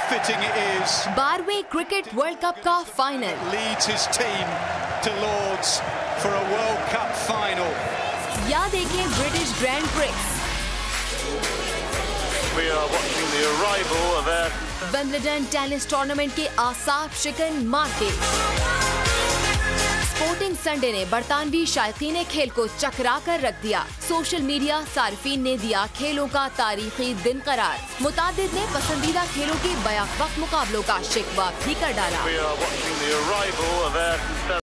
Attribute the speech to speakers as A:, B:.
A: fitting it is.
B: 12वें cricket world cup का final
A: Leads his team to Lords for a World Cup final.
B: या देखें British grand prix,
C: We are watching the arrival of
B: Wimbledon tennis tournament के आसाब शिकन मार्के। Sporting Sunday ने बरतानवी शायकीन खेल को चकरा कर रख दिया। सोशल मीडिया सार्फिन ने दिया खेलों का तारीखी दिन करार। मुतादिद ने पसंदीदा खेलों के बैक वक्त मुकाबलों का शिकवा भी कर डाला।
C: We are watching the arrival of